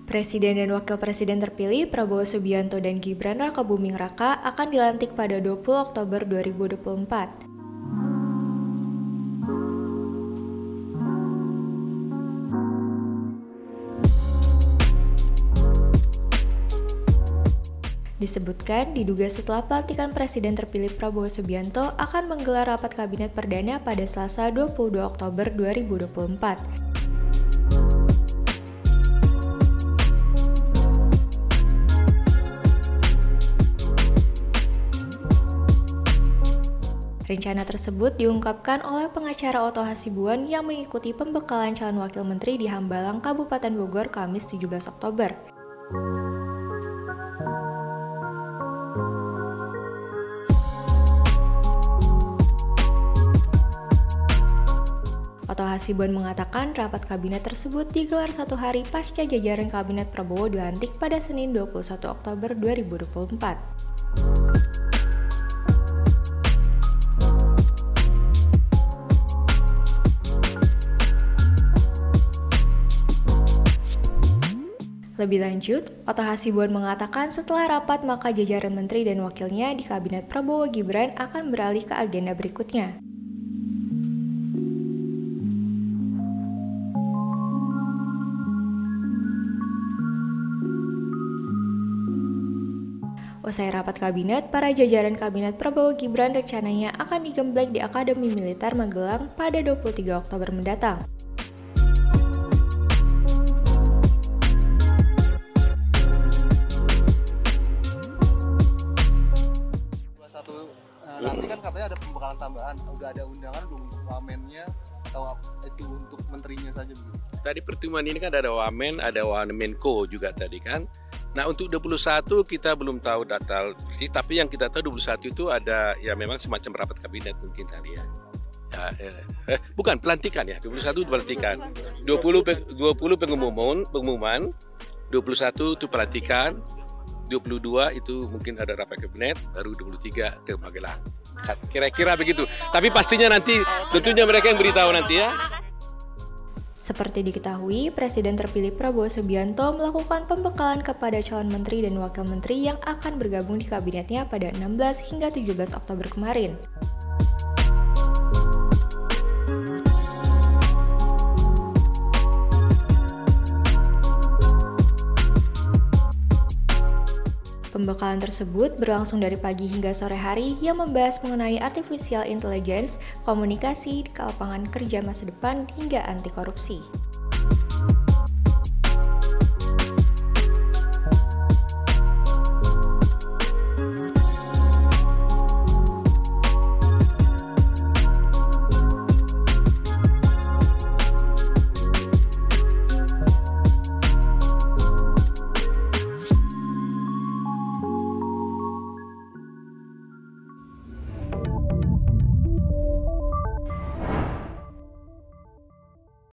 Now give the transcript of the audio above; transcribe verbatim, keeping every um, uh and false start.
Presiden dan Wakil Presiden terpilih Prabowo Subianto dan Gibran Rakabuming Raka akan dilantik pada dua puluh Oktober dua ribu dua puluh empat. Disebutkan, diduga setelah pelantikan Presiden terpilih Prabowo Subianto akan menggelar rapat kabinet perdana pada Selasa dua puluh dua Oktober dua ribu dua puluh empat. Rencana tersebut diungkapkan oleh pengacara Oto Hasibuan yang mengikuti pembekalan calon wakil menteri di Hambalang, Kabupaten Bogor, Kamis tujuh belas Oktober. Oto Hasibuan mengatakan rapat kabinet tersebut digelar satu hari pasca jajaran kabinet Prabowo dilantik pada Senin dua puluh satu Oktober dua ribu dua puluh empat. Lebih lanjut, Oto Hasibuan mengatakan setelah rapat maka jajaran menteri dan wakilnya di kabinet Prabowo Gibran akan beralih ke agenda berikutnya. Usai rapat kabinet, para jajaran kabinet Prabowo Gibran rencananya akan digembleng di Akademi Militer Magelang pada dua puluh tiga Oktober mendatang. Nanti kan katanya ada pembekalan tambahan, udah ada undangan belum wamennya atau itu untuk menterinya saja begitu? Tadi pertemuan ini kan ada wamen, ada wamenko juga tadi kan. Nah untuk dua puluh satu kita belum tahu data persis, tapi yang kita tahu dua puluh satu itu ada ya memang semacam rapat kabinet mungkin tadi ya. Ya, eh, bukan pelantikan ya, dua puluh satu pelantikan, dua puluh, dua puluh pengumuman, pengumuman, dua puluh satu itu pelantikan, dua puluh dua itu mungkin ada rapat kabinet, baru dua puluh tiga ke Magelang. Kira-kira begitu. Tapi pastinya nanti tentunya mereka yang beritahu nanti ya. Seperti diketahui, Presiden terpilih Prabowo Subianto melakukan pembekalan kepada calon menteri dan wakil menteri yang akan bergabung di kabinetnya pada enam belas hingga tujuh belas Oktober kemarin. Pembekalan tersebut berlangsung dari pagi hingga sore hari yang membahas mengenai artificial intelligence, komunikasi, lapangan kerja masa depan, hingga anti korupsi.